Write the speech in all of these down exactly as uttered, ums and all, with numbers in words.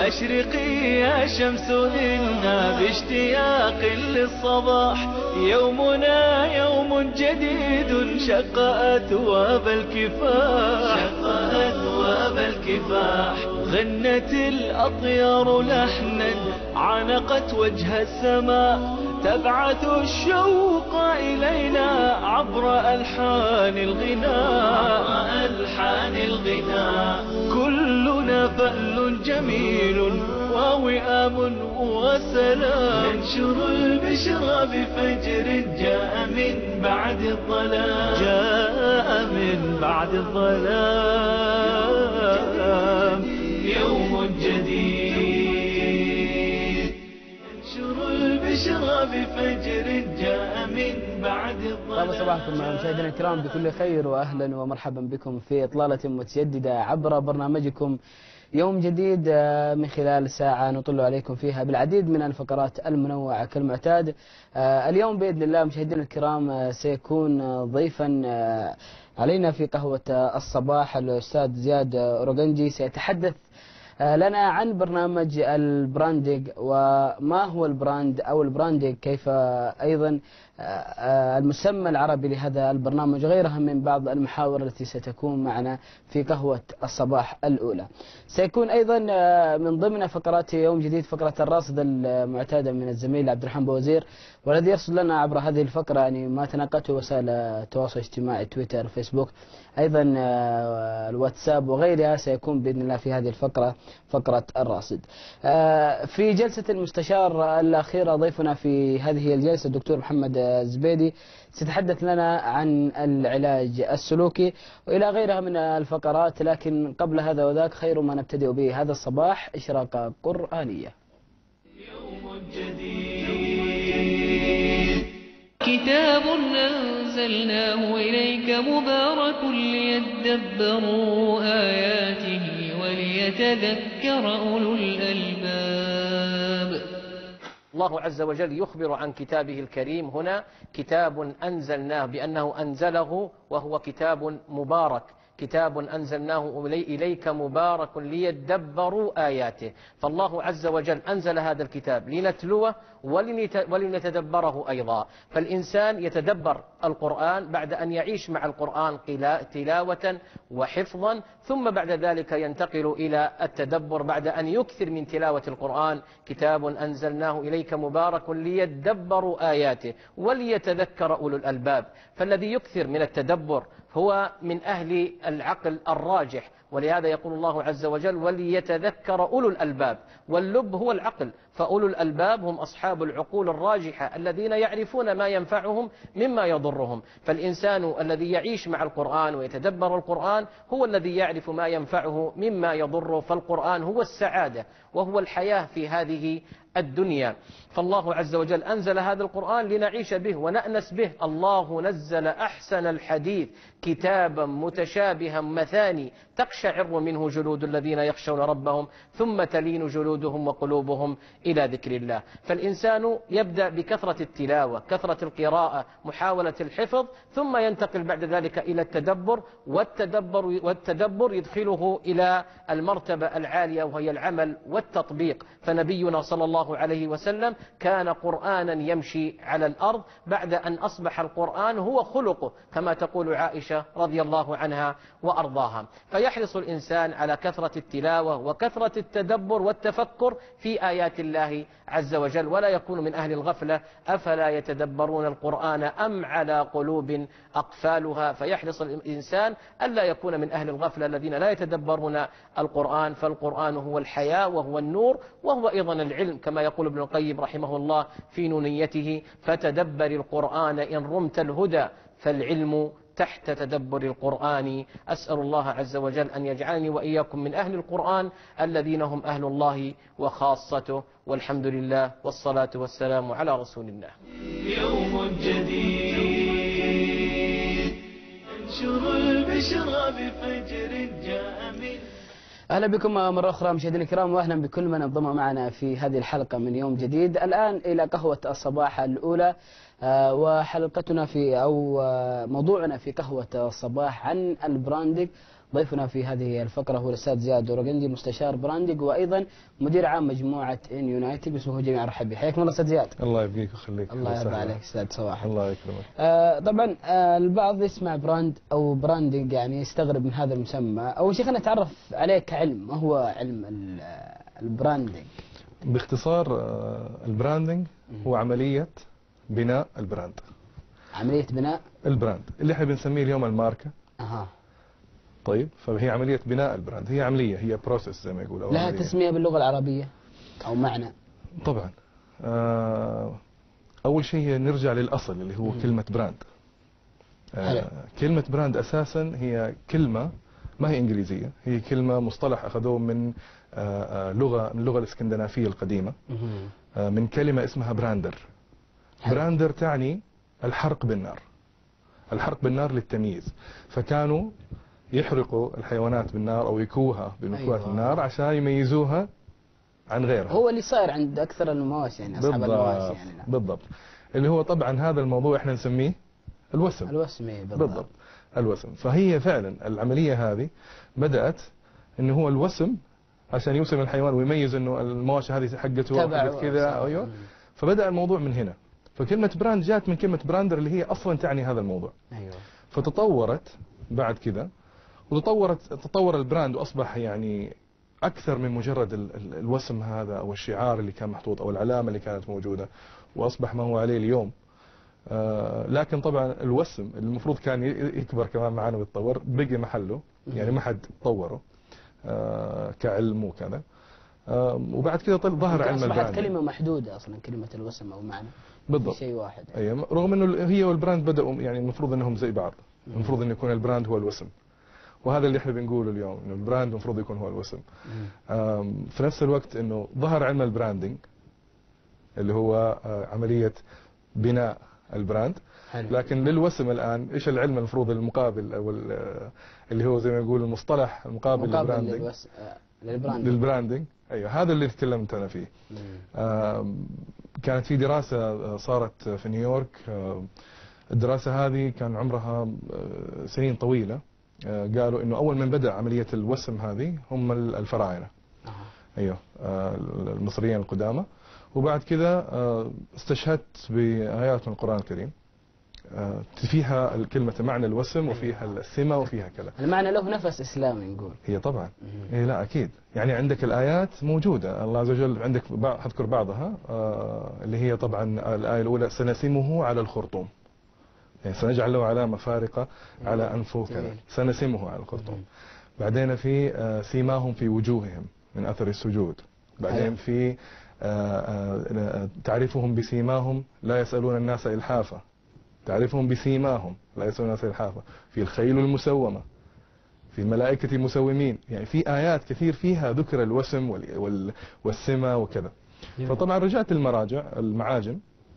أشرقي يا شمس إنا باشتياق للصباح، يومنا يوم جديد شق أثواب الكفاح، شق أثواب الكفاح. غنت الأطيار لحنا عانقت وجه السماء، تبعث الشوق إلينا عبر ألحان الغناء، عبر ألحان الغناء. كلنا فأل جميل ووئام وسلام، ننشر البشرى بفجر جاء من بعد الظلام، جاء من بعد الظلام. يوم جديد ننشر البشرى بفجر جاء من بعد الظلام. طيب صباحكم مشاهدينا الكرام بكل خير، واهلا ومرحبا بكم في اطلاله متجدده عبر برنامجكم يوم جديد، من خلال ساعه نطل عليكم فيها بالعديد من الفقرات المنوعه كالمعتاد. اليوم باذن الله مشاهدينا الكرام سيكون ضيفا علينا في قهوه الصباح الاستاذ زياد أورغنجي، سيتحدث لنا عن برنامج البراندنج وما هو البراند أو البراندنج، كيف أيضا المسمى العربي لهذا البرنامج وغيرها من بعض المحاور التي ستكون معنا في قهوة الصباح الأولى. سيكون أيضا من ضمن فقرات يوم جديد فقرة الراصد المعتادة من الزميل عبد الرحمن بوزير، والذي يرصد لنا عبر هذه الفقرة يعني ما تناقلته وسائل التواصل الاجتماعي تويتر فيسبوك أيضا الواتساب وغيرها، سيكون بإذن الله في هذه الفقرة فقرة الراصد. في جلسة المستشار الأخيرة ضيفنا في هذه الجلسة الدكتور محمد الزبيدي سيتحدث لنا عن العلاج السلوكي وإلى غيرها من الفقرات، لكن قبل هذا وذاك خير ما نبتدئ به هذا الصباح إشراقة قرآنية. يوم جديد كتاب أنزلناه إليك مبارك ليدبروا آياته وليتذكر أولو الألباب. الله عز وجل يخبر عن كتابه الكريم هنا كتاب أنزلناه بأنه أنزله وهو كتاب مبارك، كتاب أنزلناه إليك مبارك ليدبروا آياته. فالله عز وجل أنزل هذا الكتاب لنتلوه ولنتدبره أيضا. فالإنسان يتدبر القرآن بعد أن يعيش مع القرآن تلاوة وحفظا، ثم بعد ذلك ينتقل إلى التدبر بعد أن يكثر من تلاوة القرآن. كتاب أنزلناه إليك مبارك ليدبروا آياته وليتذكر أولو الألباب. فالذي يكثر من التدبر هو من أهل العقل الراجح، ولهذا يقول الله عز وجل وليتذكر أولو الألباب، واللب هو العقل، فأولو الألباب هم أصحاب العقول الراجحة الذين يعرفون ما ينفعهم مما يضرهم. فالإنسان الذي يعيش مع القرآن ويتدبر القرآن هو الذي يعرف ما ينفعه مما يضره، فالقرآن هو السعادة وهو الحياة في هذه الدنيا. فالله عز وجل أنزل هذا القرآن لنعيش به ونأنس به. الله نزل أحسن الحديث كتابا متشابها مثاني تقشعر منه جلود الذين يخشون ربهم ثم تلين جلودهم وقلوبهم إلى ذكر الله. فالإنسان يبدأ بكثرة التلاوة، كثرة القراءة، محاولة الحفظ، ثم ينتقل بعد ذلك إلى التدبر، والتدبر, والتدبر يدخله إلى المرتبة العالية وهي العمل والتطبيق. فنبينا صلى الله عليه وسلم كان قرآنا يمشي على الأرض بعد أن أصبح القرآن هو خلقه كما تقول عائشة رضي الله عنها وأرضاها. فيحرص الإنسان على كثرة التلاوة وكثرة التدبر والتفكر في آيات الله عز وجل، ولا يكون من أهل الغفلة. أفلا يتدبرون القرآن أم على قلوب أقفالها. فيحرص الإنسان ألا يكون من أهل الغفلة الذين لا يتدبرون القرآن، فالقرآن هو الحياة وهو النور وهو أيضا العلم، كما يقول ابن القيم رحمه الله في نونيته فتدبر القرآن إن رمت الهدى فالعلم تحت تدبر القرآن. أسأل الله عز وجل أن يجعلني وإياكم من أهل القرآن الذين هم أهل الله وخاصته، والحمد لله والصلاة والسلام على رسول الله. يوم جديد انشر البشرى بفجر جاء من. أهلا بكم مرة أخرى مشاهدينا الكرام، وأهلا بكل من انضم معنا في هذه الحلقة من يوم جديد. الآن إلى قهوة الصباح الأولى، وحلقتنا في أو موضوعنا في قهوة الصباح عن البراندنج ضيفنا في هذه الفقرة هو الأستاذ زياد دورقندي، مستشار براندنج وأيضا مدير عام مجموعة إن يونايتد. باسمه جميع رحب بك، حياكم الله أستاذ زياد. الله يبقيك ويخليك. الله يرضى عليك أستاذ صباح. الله يكرمك. آه طبعا آه البعض يسمع براند أو براندنج يعني يستغرب من هذا المسمى. أول شيء خلينا نتعرف عليه كعلم، ما هو علم ال- البراندنج؟ باختصار آه، البراندنج هو عملية بناء البراند. عملية بناء البراند اللي احنا بنسميه اليوم الماركة. أها. طيب، فهي عملية بناء البراند، هي عملية، هي بروسيس زي ما يقولوا. لها عملية. تسمية باللغة العربية أو معنى؟ طبعا. آه، أول شيء نرجع للأصل اللي هو مم. كلمة براند. حلو. آه، كلمة براند أساسا هي كلمة ما هي إنجليزية، هي كلمة مصطلح أخذوه من آه، آه، لغة من اللغة الإسكندنافية القديمة، مهم. آه، من كلمة اسمها براندر. حلو. براندر تعني الحرق بالنار، الحرق بالنار للتمييز. فكانوا يحرقوا الحيوانات بالنار أو يكوها بمكواه أيوة. النار عشان يميزوها عن غيرها. هو اللي صاير عند أكثر المواشي يعني أصحاب المواشي يعني. نعم. بالضبط. اللي هو طبعا هذا الموضوع احنا نسميه الوسم. الوسمية بالضبط. بالضبط، الوسم. فهي فعلا العملية هذه بدأت انه هو الوسم عشان يوسم الحيوان ويميز انه المواشي هذه حقته أو تبع حقت كذا. ايوه. مم. فبدأ الموضوع من هنا. فكلمة براند جات من كلمة براندر اللي هي اصلا تعني هذا الموضوع. أيوة. فتطورت بعد كذا، وتطورت تطور البراند واصبح يعني اكثر من مجرد ال ال الوسم هذا او الشعار اللي كان محطوط او العلامه اللي كانت موجوده، واصبح ما هو عليه اليوم. آه لكن طبعا الوسم اللي المفروض كان ي- يكبر كمان معنا ويتطور بقي محله، يعني ما حد طوره آه كعلم وكذا. آه وبعد كذا طل- ظهر يمكن علم أصبحت البراند. كلمة محدودة أصلا كلمة الوسم أو معنى. بالضبط. في شيء واحد. ايوه، رغم انه ال- هي والبراند بدأوا يعني المفروض انهم زي بعض، المفروض انه يكون البراند هو الوسم. وهذا اللي احنا بنقوله اليوم، انه البراند المفروض يكون هو الوسم. مم. آم، في نفس الوقت انه ظهر علم البراندنج اللي هو آه، عملية بناء البراند. حلو. لكن للوسم الان ايش العلم المفروض المقابل او ال- آه، اللي هو زي ما يقول المصطلح المقابل مقابل للبراندنج. للوس... آه، للبراند. للبراندنج، ايوه، هذا اللي تكلمت انا فيه. مم. آم، كانت في دراسة آه، صارت في نيويورك. آه، الدراسة هذه كان عمرها آه، سنين طويلة. آه، قالوا انه اول من بدأ عملية الوسم هذه هم الفراعنة. أها. ايوه، آه، المصريين القدامى. وبعد كذا آه، استشهدت بآيات من القرآن الكريم آه، فيها الكلمة معنى الوسم وفيها السمة وفيها كذا. المعنى له نفس إسلامي نقول. هي طبعا. مم. هي لا اكيد، يعني عندك الآيات موجودة، الله عز وجل عندك بعض- حذكر بعضها آه، اللي هي طبعا الآية الأولى سنسمه على الخرطوم، يعني سنجعل له علامة فارقة على أنفه كذا، جميل. سنسمه على الخرطوم. مم. بعدين في آه، سيماهم في وجوههم من أثر السجود. بعدين حلو. في آه، آه، تعرفهم بسيماهم لا يسألون الناس إلحافا. تعرفهم بسيماهم لا يسألون الناس إلحافا. في الخيل المسومة، في الملائكة المسومين، يعني في آيات كثير فيها ذكر الوسم وال- وال- والسمة وكذا. جميل. فطبعا رجعت المراجع المعاجم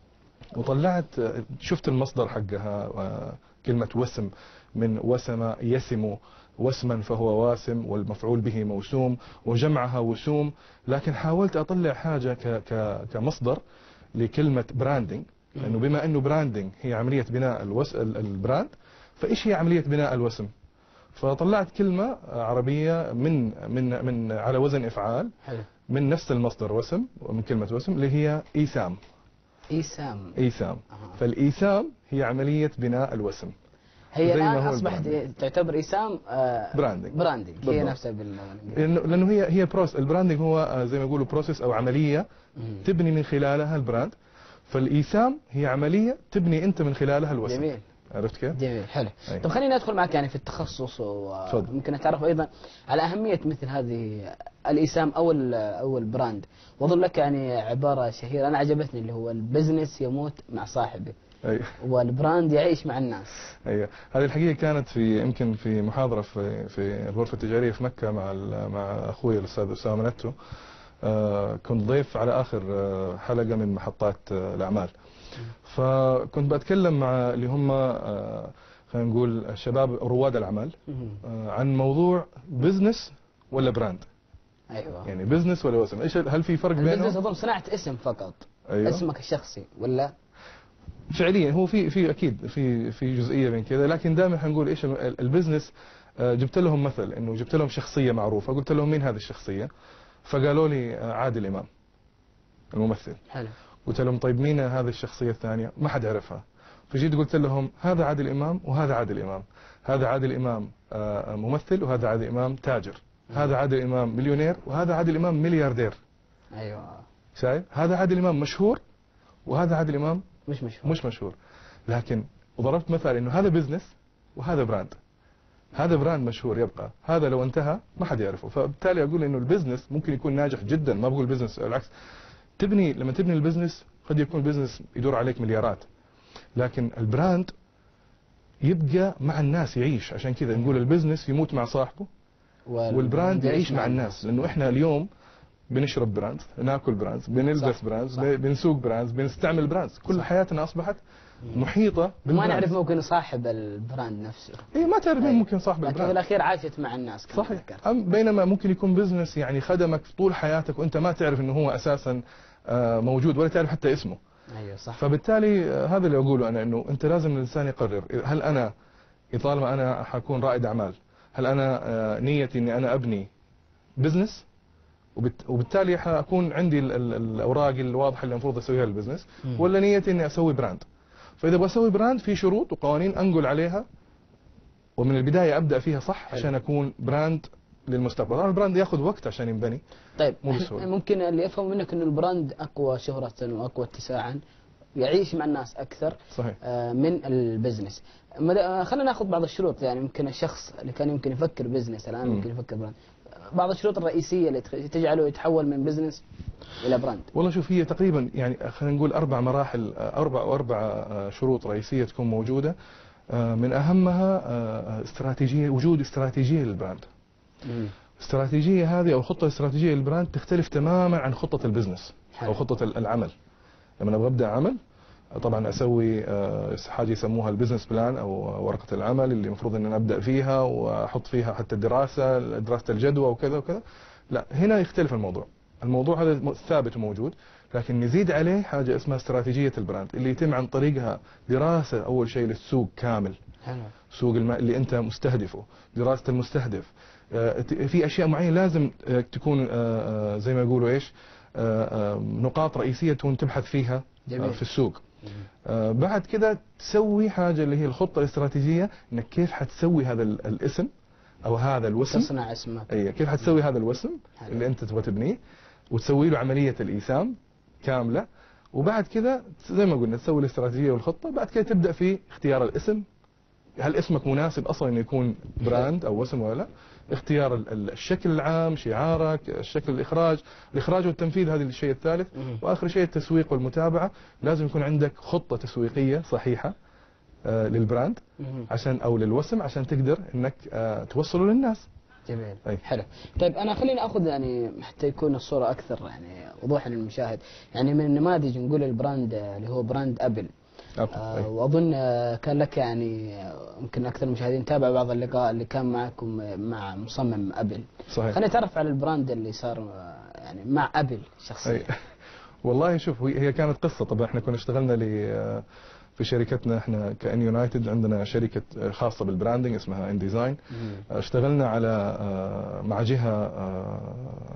وطلعت، شفت المصدر حقها آه، كلمة وسم من وسم يسم وسما فهو واسم والمفعول به موسوم وجمعها وسوم. لكن حاولت أطلع حاجة ك ك كمصدر لكلمة براندنج، لأنه بما أنه براندنج هي عملية بناء الوس ال- البراند، فإيش هي عملية بناء الوسم؟ فطلعت كلمة عربية من من من على وزن إفعال حلو. من نفس المصدر وسم، ومن كلمة وسم اللي هي إيسام. إيسام. إيسام. أها. فالإيسام هي عملية بناء الوسم. هي زي ما الآن هو أصبحت البراندنج. تعتبر إيسام آه براندنج. براندنج. هي بالضبط. نفسها باللغة الإنجليزية. لأنه لأنه هي هي بروس البراندنج هو آه، زي ما يقولوا بروسيس أو عملية مم. تبني من خلالها البراند. فالإيسام هي عملية تبني أنت من خلالها الوسم. جميل. عرفت كيف؟ جميل. حلو. أي. طب خلينا ندخل معك يعني في التخصص تفضل. وممكن نتعرف أيضا على أهمية مثل هذه الإيسام أو ال- أو البراند. وأظن لك يعني عبارة شهيرة أنا عجبتني اللي هو البزنس يموت مع صاحبه أي. والبراند يعيش مع الناس. ايوه، هذه الحقيقه كانت في يمكن في محاضره في في الغرفه التجاريه في مكه مع ال- مع اخوي الاستاذ اسامه منتو. آه، كنت ضيف على اخر آه، حلقه من محطات آه، الاعمال. فكنت بتكلم مع اللي هم آه، خلينا نقول الشباب رواد الاعمال مم. آه، عن موضوع بزنس ولا براند، أيوة. يعني بزنس ولا وسم، ايش هل في فرق البزنس بينهم؟ أظن صناعة اسم فقط. ايوه، اسمك الشخصي ولا؟ فعليا هو في في اكيد في في جزئيه من كذا، لكن دائما حنقول ايش ال- البزنس آه، جبت لهم مثل انه جبت لهم شخصيه معروفه، قلت لهم مين هذه الشخصيه؟ فقالوا لي آه، عادل امام الممثل. حلو. قلت لهم طيب مين هذه الشخصيه الثانيه؟ ما حد يعرفها. فجيت قلت لهم هذا عادل امام وهذا عادل امام، هذا عادل امام آه، ممثل وهذا عادل امام تاجر، هذا عادل امام مليونير وهذا عادل امام ملياردير. ايوه. شايف؟ هذا عادل امام مشهور وهذا عادل امام مش مشهور. مش مشهور. لكن وضربت مثال انه هذا بزنس وهذا براند. هذا براند مشهور يبقى، هذا لو انتهى ما حد يعرفه. فبالتالي اقول انه البزنس ممكن يكون ناجح جدا، ما بقول بزنس العكس. تبني لما تبني البزنس قد يكون البزنس يدور عليك مليارات، لكن البراند يبقى مع الناس يعيش. عشان كذا نقول البزنس يموت مع صاحبه والبراند يعيش مع الناس. لانه احنا اليوم بنشرب براند، ناكل براند، بنلبس براند، بنسوق براند، بنستعمل براند. كل حياتنا اصبحت محيطه ما نعرف ممكن صاحب البراند نفسه. اي ما تعرف مين ممكن صاحب لكن البراند. في الاخير عاشت مع الناس. صحيح. بينما ممكن يكون بزنس يعني خدمك طول حياتك وانت ما تعرف انه هو اساسا آه، موجود ولا تعرف حتى اسمه. ايوه صح. فبالتالي آه، هذا اللي اقوله انا، انه انت لازم الانسان يقرر هل انا طالما انا حكون رائد اعمال، هل انا آه، نيتي اني انا ابني بزنس وبت- وبالتالي حاكون عندي ال- ال- الاوراق الواضحه اللي المفروض اسويها للبزنس، ولا نيتي اني اسوي براند. فاذا ابغى اسوي براند في شروط وقوانين انقل عليها ومن البدايه ابدا فيها صح عشان اكون براند للمستقبل. طبعا البراند ياخذ وقت عشان ينبني. طيب مو بسهولة. ممكن اللي افهم منك انه البراند اقوى شهرة واقوى اتساعا، يعيش مع الناس اكثر صحيح. آه، من البزنس. مد- آه، خلينا ناخذ بعض الشروط. يعني يمكن الشخص اللي كان يمكن يفكر بزنس الان مم. يمكن يفكر براند، بعض الشروط الرئيسيه اللي تخ- تجعله يتحول من بزنس الى براند. والله شوف، هي تقريبا يعني خلينا نقول اربع مراحل، اربع او اربع شروط رئيسيه تكون موجوده. آه، من اهمها آه، استراتيجيه، وجود استراتيجيه للبراند. مم. الاستراتيجيه هذه او الخطه الاستراتيجيه للبراند تختلف تماما عن خطه البزنس حلو. او خطه العمل. لما ابغى ابدا عمل طبعا اسوي آه، حاجه يسموها البزنس بلان او ورقه العمل اللي المفروض ان انا ابدا فيها واحط فيها حتى الدراسه، دراسه الجدوى وكذا وكذا. لا، هنا يختلف الموضوع. الموضوع هذا م- ثابت وموجود، لكن نزيد عليه حاجه اسمها استراتيجيه البراند اللي يتم عن طريقها دراسه اول شيء للسوق كامل. حلو. سوق الم... اللي انت مستهدفه، دراسه المستهدف. آه، ت- في اشياء معينه لازم آه، تكون آه، آه، زي ما يقولوا ايش، آه، آه، نقاط رئيسيه تكون تبحث فيها آه، جميل. في السوق. آه، بعد كده تسوي حاجه اللي هي الخطه الاستراتيجيه، انك كيف حتسوي هذا ال- الاسم او هذا الوسم. تصنع اسمك. اي كيف حتسوي هذا الوسم حلو. اللي انت تبغى تبنيه، وتسوي له عمليه الايسام كامله. وبعد كده زي ما قلنا تسوي الاستراتيجيه والخطه. بعد كده تبدا في اختيار الاسم. هل اسمك مناسب اصلا انه يكون براند او اسم ولا لا؟ اختيار ال- ال- الشكل العام، شعارك، الشكل، الاخراج، الاخراج والتنفيذ هذا الشيء الثالث. مم. واخر شيء التسويق والمتابعه. لازم يكون عندك خطه تسويقيه صحيحه آه، للبراند مم. عشان او للوسم عشان تقدر انك آه، توصله للناس. جميل. أي. حلو. طيب انا خليني اخذ يعني حتى يكون الصوره اكثر يعني وضوحا للمشاهد. يعني من النماذج نقول البراند آه، اللي هو براند ابل. أب- آه، أي. واظن آه، كان لك يعني آه، يمكن اكثر المشاهدين تابعوا بعض اللقاء اللي كان معكم آه، مع مصمم ابل. صحيح. خلينا نتعرف على البراند اللي صار آه، يعني مع ابل شخصيا. أي. والله شوف، هي هي كانت قصه. طبعا احنا كنا اشتغلنا ل في شركتنا احنا كان يونايتد، عندنا شركه خاصه بالبراندنج اسمها ان ديزاين. مم. اشتغلنا على آه، مع جهه آه،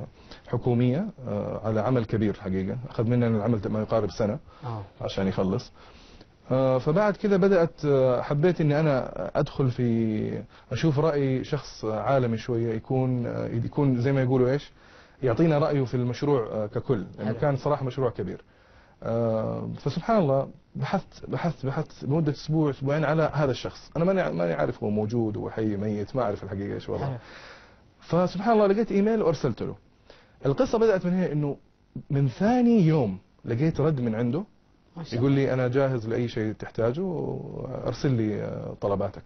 حكوميه آه، على عمل كبير حقيقه، اخذ مننا العمل ما يقارب سنه اه. عشان يخلص. آه، فبعد كذا بدات آه، حبيت اني انا ادخل في اشوف راي شخص عالمي شويه، يكون آه، يكون زي ما يقولوا ايش، يعطينا رايه في المشروع آه، ككل، لانه حلو. كان صراحه مشروع كبير. آه، فسبحان الله بحثت بحثت بحثت لمده اسبوع اسبوعين على هذا الشخص. انا ماني ماني عارف هو موجود هو حي ميت، ما اعرف الحقيقه ايش وضعه. حلو. فسبحان الله لقيت ايميل وارسلت له. القصه بدات من هنا، انه من ثاني يوم لقيت رد من عنده ما شاء يقول الله. لي انا جاهز لاي شيء تحتاجه وارسل لي آه، طلباتك.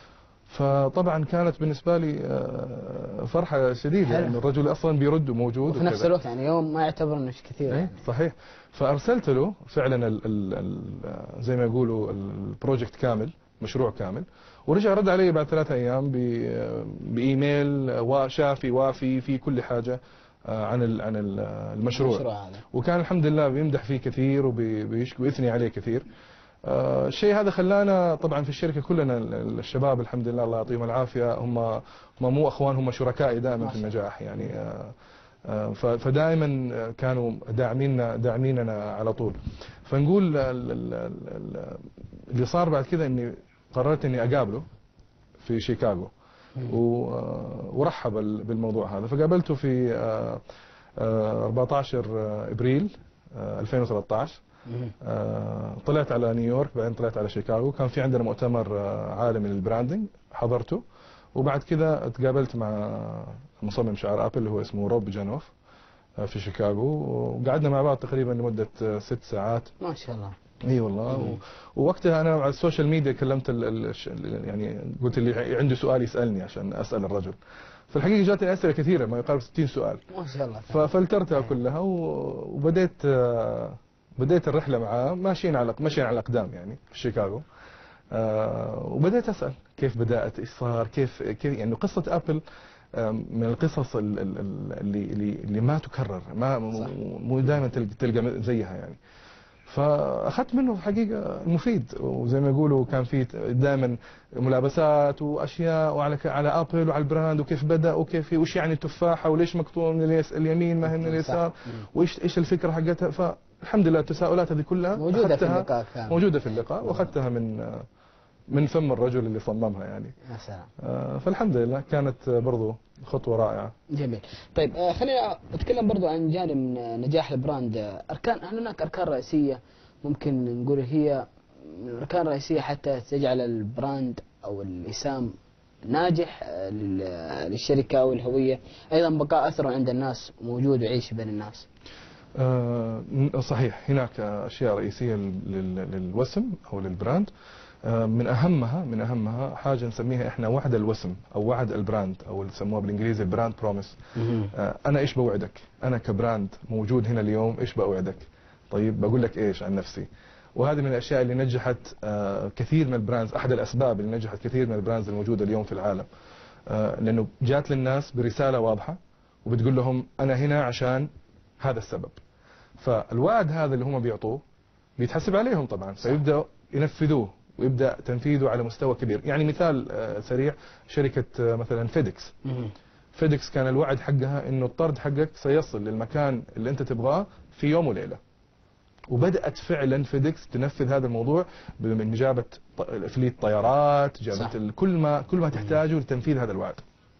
فطبعا كانت بالنسبه لي آه، فرحه شديده، حلو. انه الرجل اصلا بيرد وموجود وفي نفس وكذا. الوقت يعني يوم ما يعتبر انه شيء كثير إيه، يعني. صحيح. فارسلت له فعلا ال ال ال زي ما يقولوا البروجكت كامل، مشروع كامل. ورجع رد علي بعد ثلاثة ايام ب- بايميل وشافي وافي في كل حاجه آه، عن ال عن ال- المشروع. المشروع هذا. وكان الحمد لله بيمدح فيه كثير وبيثني عليه كثير. آه، الشيء هذا خلانا طبعا في الشركه كلنا الشباب الحمد لله الله يعطيهم العافيه، هم هم مو اخوان، هم شركائي دائما في النجاح يعني. آه، آه، ف- فدائما كانوا داعميننا داعميننا على طول. فنقول ال- ال- ال- اللي صار بعد كذا اني قررت اني اقابله في شيكاغو، و- آه، ورحب ال- بالموضوع هذا. فقابلته في آه، آه، أربعة عشر ابريل آه، ألفين وثلاثة عشر. آه، طلعت على نيويورك، بعدين طلعت على شيكاغو. كان في عندنا مؤتمر آه، عالمي للبراندنج حضرته، وبعد كذا تقابلت مع مصمم شعار ابل اللي هو اسمه روب جانوف آه، في شيكاغو، وقعدنا مع بعض تقريبا لمده آه، ست ساعات. ما شاء الله. اي والله. و... ووقتها انا على السوشيال ميديا كلمت ال... ال... الش- يعني قلت اللي عنده سؤال يسالني عشان اسال الرجل. في الحقيقه جاتني اسئله كثيره ما يقارب ستين سؤال، ما شاء الله. ففلترتها كلها و... وبديت آه، بديت الرحله معاه ماشيين على ماشيين على الاقدام يعني في شيكاغو. آه، وبديت اسال كيف بدات، ايش صار، كيف كيف يعني قصه ابل آه، من القصص ال- ال- ال- اللي اللي اللي ما تكرر، ما مو دائما تلقى تلقى زيها يعني. فاخذت منه الحقيقه المفيد، وزي ما يقولوا كان في دائما ملابسات واشياء وعلى ك- على ابل وعلى البراند وكيف بدا وكيف وش يعني التفاحه وليش مقطوع من اليس- اليمين ما هي من اليسار، وايش ايش الفكره حقتها. فالحمد لله التساؤلات هذه كلها موجودة في أخذتها- اللقاء كامل. موجوده في اللقاء، واخذتها من من فم الرجل اللي صممها يعني. يا سلام. آه، فالحمد لله كانت برضو خطوه رائعه. جميل. طيب آه، خلينا اتكلم برضو عن جانب من نجاح البراند. آه، اركان، هل هناك اركان رئيسيه ممكن نقول هي من الاركان الرئيسيه حتى تجعل البراند او الاسم ناجح آه، لل- للشركه او الهويه، ايضا بقاء اثره عند الناس موجود ويعيش بين الناس؟ آه، صحيح، هناك أشياء رئيسية لل- للوسم أو للبراند. آه، من أهمها من أهمها حاجة نسميها إحنا وعد الوسم أو وعد البراند، أو اللي يسموها بالإنجليزي البراند بروميس. أنا إيش بوعدك؟ أنا كبراند موجود هنا اليوم إيش بوعدك؟ طيب بقول لك إيش عن نفسي. وهذه من الأشياء اللي نجحت آه، كثير من البراندز، أحد الأسباب اللي نجحت كثير من البراندز الموجودة اليوم في العالم. آه، لأنه جات للناس برسالة واضحة وبتقول لهم أنا هنا عشان هذا السبب. فالوعد هذا اللي هم بيعطوه بيتحسب عليهم طبعا، فيبدأوا ينفذوه ويبدأ تنفيذه على مستوى كبير. يعني مثال آه، سريع، شركة آه، مثلا فيديكس. فيديكس كان الوعد حقها انه الطرد حقك سيصل للمكان اللي انت تبغاه في يوم وليلة، وبدأت فعلا فيديكس تنفذ هذا الموضوع من جابت ط- فليت طيارات، جابت ال- كل ما كل ما تحتاجه لتنفيذ هذا الوعد.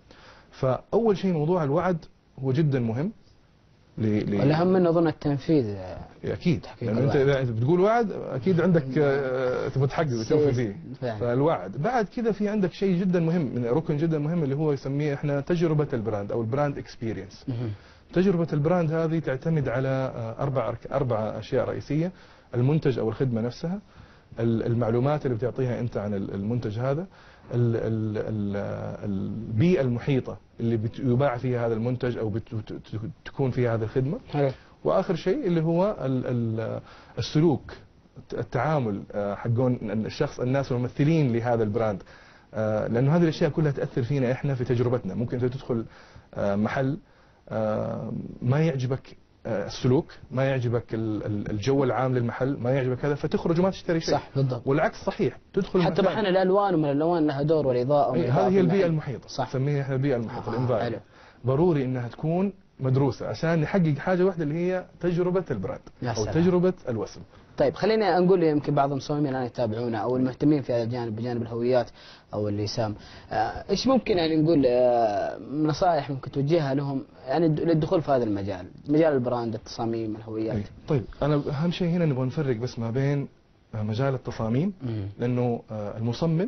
فأول شيء موضوع الوعد هو جدا مهم. ل- ل- والاهم منه اظن التنفيذ. آه، اكيد، تحقيق لانه انت الوعد. اذا انت بتقول وعد اكيد عندك آه، تبغى تحقق وتوفي فيه. فعلا. فالوعد بعد كذا في عندك شيء جدا مهم، من ركن جدا مهم اللي هو يسميه احنا تجربه البراند او البراند اكسبيرينس. مهم. تجربه البراند هذه تعتمد على آه، اربع أرك- اربع اشياء رئيسيه: المنتج او الخدمه نفسها، ال- المعلومات اللي بتعطيها انت عن ال- المنتج هذا، ال- ال- ال- البيئه المحيطه اللي بت- يباع فيها هذا المنتج او بت- بت- تكون فيها هذه الخدمه، حلو. واخر شيء اللي هو ال- ال- السلوك، التعامل آه، حقون الشخص، الناس الممثلين لهذا البراند. آه، لانه هذه الاشياء كلها تاثر فينا احنا في تجربتنا. ممكن انت تدخل آه، محل آه، ما يعجبك آه، السلوك، ما يعجبك ال- ال- الجو العام للمحل، ما يعجبك هذا، فتخرج وما تشتري شيء. صح بالضبط. والعكس صحيح، تدخل حتى مكان- احيانا الالوان، ومن الالوان لها دور، والاضاءه أي، والإضاءة هذه في هي البيئه المحل. المحيطه، صح. نسميها احنا البيئه المحيطه، آه، الانفايرمنت. حلو. ضروري انها تكون مدروسه عشان نحقق حاجه واحده اللي هي تجربه البراند يا او سلام. تجربه الوسم. طيب خليني نقول يمكن بعض المصممين الان يتابعونا او المهتمين في هذا الجانب بجانب الهويات او اللسان، آه، ايش ممكن يعني نقول آه، نصائح ممكن توجهها لهم يعني للدخول في هذا المجال، مجال البراند، التصاميم، الهويات؟ أي. طيب انا اهم شيء هنا نبغى نفرق بس ما بين آه، مجال التصاميم، مم. لانه آه، المصمم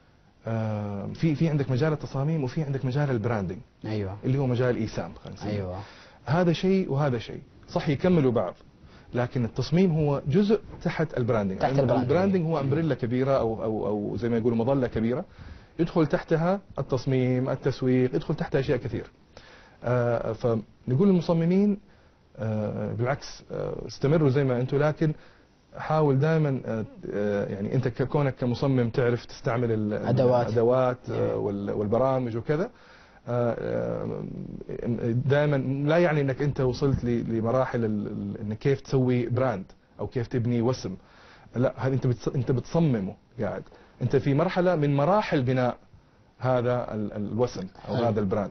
آه، في في عندك مجال التصاميم وفي عندك مجال البراندنج ايوه اللي هو مجال الايسام، خلينا نسميه. ايوه هذا شيء وهذا شيء، صح يكملوا بعض، لكن التصميم هو جزء تحت البراندنج. تحت البراندنج. البراندنج هو امبريلا كبيره او او او زي ما يقولوا مظله كبيره، يدخل تحتها التصميم، التسويق، يدخل تحتها اشياء كثير. آه، فنقول للمصممين آه، بالعكس، آه، استمروا زي ما انتم، لكن حاول دائما آه، آه، يعني انت كونك كمصمم تعرف تستعمل ال- أدوات. الادوات آه، وال- والبرامج وكذا. دائما لا يعني انك انت وصلت ل- لمراحل ال- ال- انك كيف تسوي براند او كيف تبني وسم. لا، هذا انت بتص... انت بتصممه قاعد، انت في مرحله من مراحل بناء هذا ال- الوسم او حلو. هذا البراند.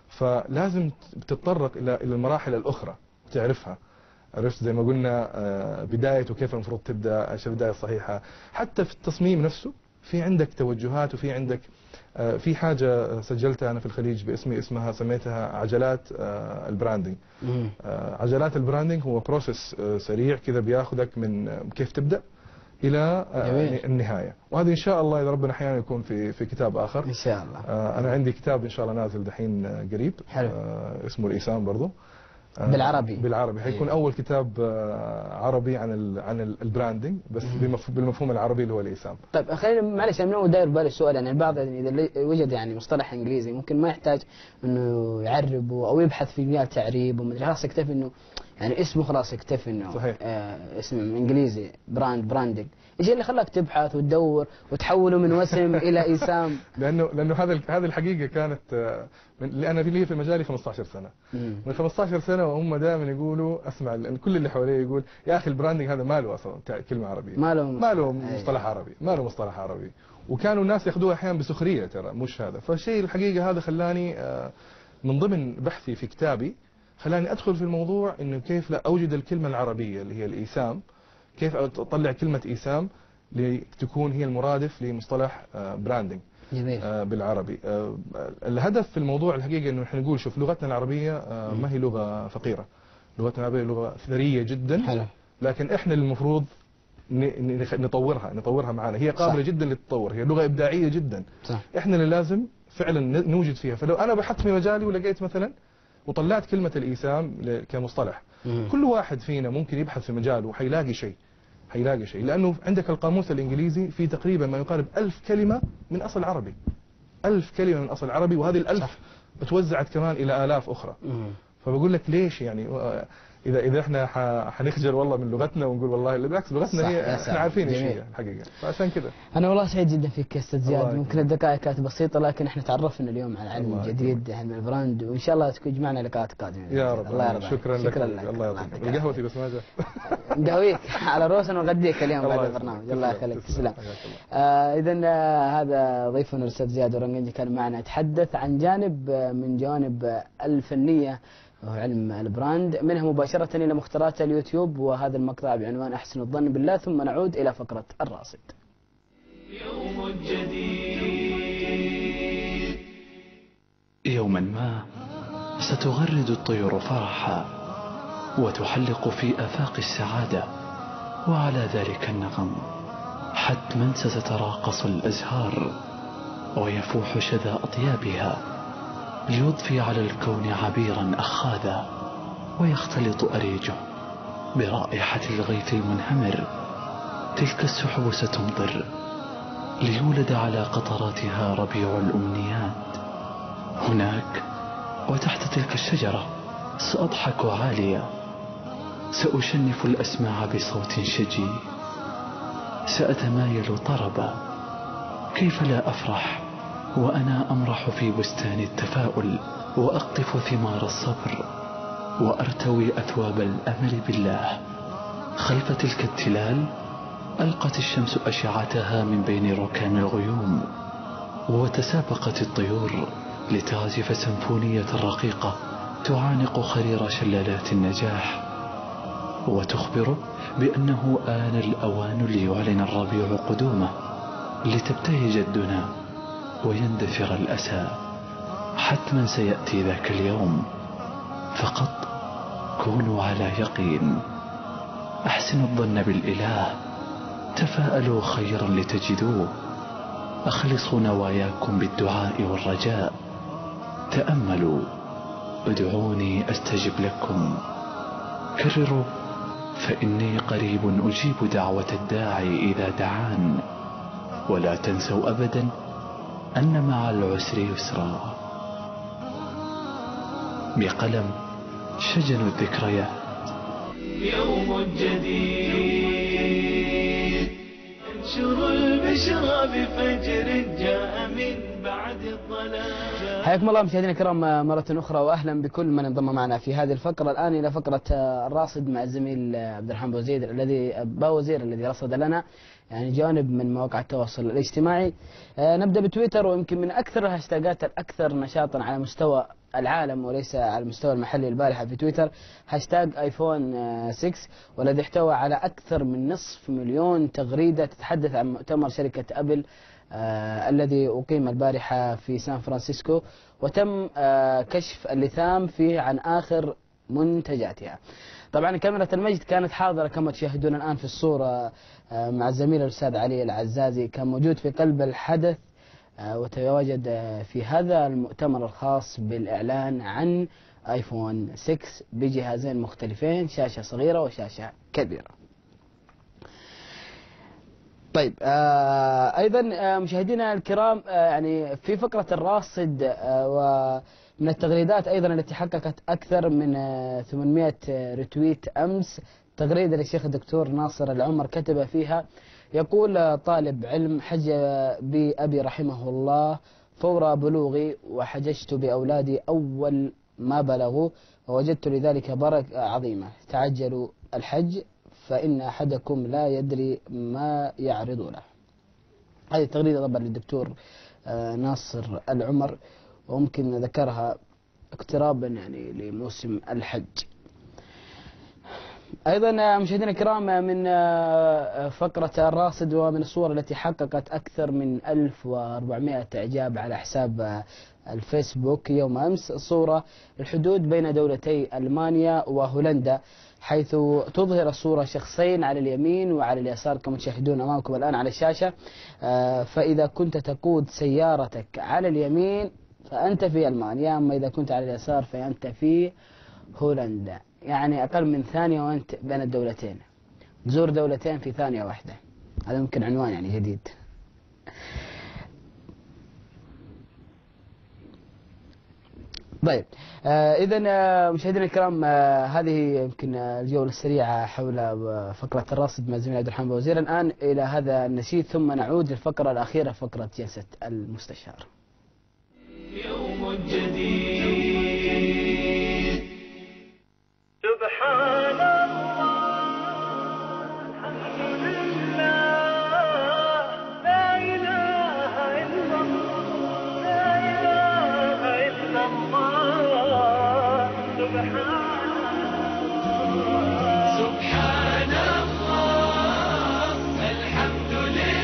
فلازم تتطرق الى الى المراحل الاخرى تعرفها. عرفت زي ما قلنا آه، بدايته كيف المفروض تبدا، ايش البدايه الصحيحه. حتى في التصميم نفسه في عندك توجهات، وفي عندك آه، في حاجه سجلتها انا في الخليج باسمي، اسمها سميتها عجلات آه، البراندنج. مم. آه، عجلات البراندنج هو بروسيس آه، سريع كذا بياخذك من آه، كيف تبدا الى آه، جميل. النهايه. وهذه ان شاء الله اذا ربنا احيانا يكون في في كتاب اخر. ان شاء الله. آه، انا عندي كتاب ان شاء الله نازل دحين آه، قريب. حلو. آه، اسمه الايسام برضو. آه، بالعربي. بالعربي حيكون أيوة. اول كتاب آه، عربي عن ال عن ال- البراندنج، بس بمف- بالمفهوم العربي اللي هو الايسام. طيب خلينا معلش، انا من اول داير بالي السؤال، يعني البعض يعني اذا لي- وجد يعني مصطلح انجليزي ممكن ما يحتاج انه يعرب او يبحث في مجال تعريب ومدري، خلاص يكتفي انه يعني اسمه، خلاص يكتفي انه صحيح. آه اسم انجليزي براند براندنج. ايش اللي خلاك تبحث وتدور وتحوله من وسم الى ايسام؟ لانه لانه هذا ال- هذه الحقيقه كانت آه، من اللي انا في لي في مجالي خمسة عشر سنه. مم. من خمسة عشر سنه وهم دائما يقولوا، اسمع لأن كل اللي حواليه يقول يا اخي البراندنج هذا ما له اصلا تع- كلمه عربيه، ما له ما له أيوة. مصطلح عربي، ما له مصطلح عربي. وكانوا الناس ياخذوها احيانا بسخريه، ترى مش هذا. فالشيء الحقيقه هذا خلاني آه، من ضمن بحثي في كتابي خلاني ادخل في الموضوع انه كيف لا اوجد الكلمه العربيه اللي هي الايسام، كيف اطلع كلمه ايسام لتكون هي المرادف لمصطلح آه، براندنج جميل. آه، بالعربي. آه، الهدف في الموضوع الحقيقه انه احنا نقول شوف لغتنا العربيه آه، ما هي لغه فقيره، لغتنا العربيه لغه ثريه جدا، حلو. لكن احنا اللي المفروض ن- ن- نطورها نطورها معنا. هي قابله صح. جدا للتطور، هي لغه ابداعيه جدا، صح. احنا اللي لازم فعلا ن- نوجد فيها. فلو انا بحثت في مجالي ولقيت مثلا وطلعت كلمه الايسام ل- كمصطلح، مم. كل واحد فينا ممكن يبحث في مجاله وحيلاقي شيء، حيلاقي شيء. لانه عندك القاموس الانجليزي في تقريبا ما يقارب ألف كلمه من اصل عربي، ألف كلمه من اصل عربي، وهذه الألف صح. توزعت كمان الى آلاف اخرى. مم. فبقول لك ليش يعني آه، اذا اذا احنا ح- حنخجل والله من لغتنا ونقول والله بالعكس لغتنا صح، هي يا احنا سلام. عارفين ايش جميل. هي الحقيقه. فعشان كذا أنا والله سعيد جدا فيك يا أستاذ الله زياد. يكرمك. ممكن الدقائق كانت بسيطة لكن احنا تعرفنا اليوم على علم الله جديد، علم البراند، وإن شاء الله تكون جمعنا لقاءات قادمة. يا رب. الله يرضى عليك. شكرا لك. شكرا لك. الله يعطيك يعطيك القهوه العافية. بس ما جاء. نقهويك على روسنا ونغديك اليوم الله بعد يسلمك. البرنامج. الله يخليك. تسلم. حياك الله. آه إذا آه هذا ضيفنا الأستاذ زياد ورنجنجي كان معنا يتحدث عن جانب آه من جوانب آه الفنية وهو علم البراند، منها مباشرة إلى مخترعات اليوتيوب، وهذا المقطع بعنوان أحسن الظن بالله، ثم نعود إلى فقرة الراصد. يوم جديد. يوما ما ستغرد الطيور فرحا وتحلق في آفاق السعادة، وعلى ذلك النغم حتما ستتراقص الأزهار ويفوح شذا أطيابها ليضفي على الكون عبيرا أخاذا، ويختلط أريجه برائحة الغيث المنهمر. تلك السحب ستمطر ليولد على قطراتها ربيع الأمنيات. هناك وتحت تلك الشجرة سأضحك عاليا، سأشنف الأسماع بصوت شجي، سأتمايل طربا. كيف لا أفرح وأنا أمرح في بستان التفاؤل، وأقطف ثمار الصبر، وأرتوي أثواب الأمل بالله. خلف تلك التلال ألقت الشمس أشعتها من بين ركام الغيوم، وتسابقت الطيور لتعزف سيمفونية رقيقة تعانق خرير شلالات النجاح، وتخبر بأنه آن الأوان ليعلن الربيع قدومه، لتبتهج الدنا ويندثر الأسى. حتما سيأتي ذاك اليوم، فقط كونوا على يقين. أحسنوا الظن بالإله، تفاءلوا خيرا لتجدوه، أخلصوا نواياكم بالدعاء والرجاء، تأملوا، ادعوني أستجب لكم، كرروا فإني قريب أجيب دعوة الداعي إذا دعان، ولا تنسوا أبدا أن مع العسر يسرا. بقلم شجن الذكريات. يوم جديد. انشر البشرى بفجر جاء من بعد الظلام. حياكم الله مشاهدينا الكرام مرة أخرى، وأهلا بكل من انضم معنا في هذه الفقرة. الآن إلى فقرة الراصد مع الزميل عبد الرحمن بوزير الذي باوزير الذي رصد لنا يعني جانب من مواقع التواصل الاجتماعي. آه نبدأ بتويتر، ويمكن من أكثر الهاشتاجات الأكثر نشاطا على مستوى العالم وليس على المستوى المحلي البارحة في تويتر هاشتاج ايفون ستة، والذي احتوى على أكثر من نصف مليون تغريدة تتحدث عن مؤتمر شركة أبل آه الذي أقيم البارحة في سان فرانسيسكو، وتم آه كشف اللثام فيه عن آخر منتجاتها. طبعا كاميرا المجد كانت حاضرة كما تشاهدون الآن في الصورة آه مع الزميل الأستاذ علي العزازي، كان موجود في قلب الحدث آه وتواجد آه في هذا المؤتمر الخاص بالإعلان عن ايفون ستة بجهازين مختلفين، شاشة صغيرة وشاشة كبيرة. طيب آه ايضا آه مشاهدينا الكرام، آه يعني في فقرة الراصد آه ومن التغريدات ايضا التي حققت اكثر من آه ثمانمئة رتويت امس، تغريدة للشيخ الدكتور ناصر العمر كتب فيها يقول: آه طالب علم حج بأبي رحمه الله فور بلوغي، وحججت بأولادي أول ما بلغوا، ووجدت لذلك بركة عظيمة، تعجلوا الحج فإن أحدكم لا يدري ما يعرض له. هذه التغريدة طبعا للدكتور ناصر العمر، وممكن ذكرها اقترابا يعني لموسم الحج. أيضا مشاهدينا الكرام من فقرة الراصد ومن الصور التي حققت أكثر من ألف وأربعمئة إعجاب على حساب الفيسبوك يوم أمس، صورة الحدود بين دولتي ألمانيا وهولندا، حيث تظهر الصورة شخصين على اليمين وعلى اليسار كما تشاهدون أمامكم الآن على الشاشة. فإذا كنت تقود سيارتك على اليمين فأنت في ألمانيا، أما إذا كنت على اليسار فأنت في هولندا. يعني أقل من ثانية وأنت بين الدولتين، تزور دولتين في ثانية واحدة. هذا ممكن عنوان يعني جديد. طيب آه إذن آه مشاهدينا الكرام، آه هذه يمكن الجولة السريعة حول فقرة الراصد مع زميلي عبد الرحمن بوزير. الآن إلى هذا النشيد ثم نعود للفقرة الأخيرة، فقرة جلسة المستشار. يوم جديد. سبحان الله، الحمد لله، لا إله إلا الله، لا إله إلا الله. سبحان الله، سبحان الله، الحمد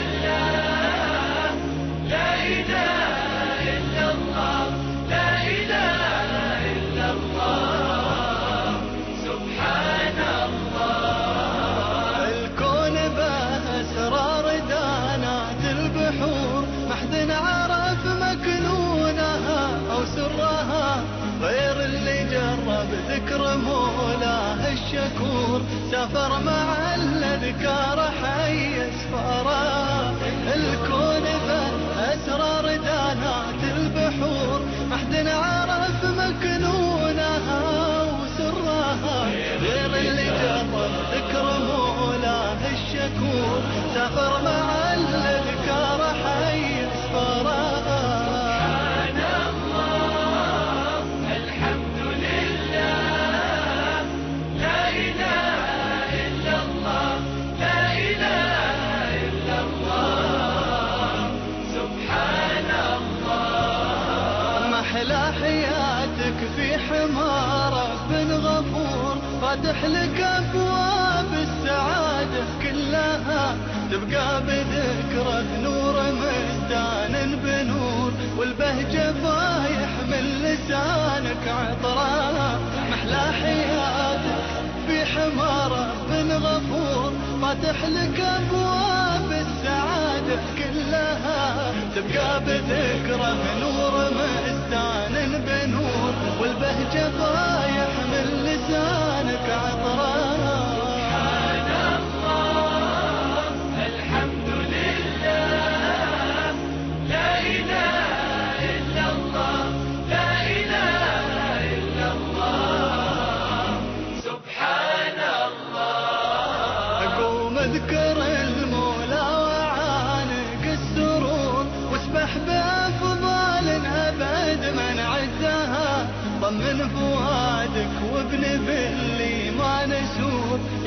لله، لا إله إلا الله، لا إله إلا الله. سبحان الله، الكون بأسرار دانات البحور، ما حد عرف مكنونها أو سرها غير اللي جرب ذكر مولاه الشكور، سافر مع الأذكار حي اسفاره. الكون بأسرار دانات البحور، ما حد عرف مكنونها وسرها غير اللي جرب ذكر مولاه الشكور، سافر مع الأذكار حي اسفاره. سبحان الله، الحمد لله، لا إله إلا الله، لا إله إلا الله. سبحان الله، محلى حياتك في حمارك بن غفور، فاتح لك أبواب السعادة كلها، تبقى بذكرك نور مزدان بنور، والبهجة فايح من لسانك عطرها. محلى حياتك في حمارك بن غفور، فاتح لك أبواب السعادة كلها، تبقى بذكره نور مزدان بنور، والبهجة فايح من لسانك عطرها. سبحان الله، الحمد لله، لا إله إلا الله، لا إله إلا الله. سبحان الله، أقوم أذكر المولى وعانق السرور، واسبح بأفضل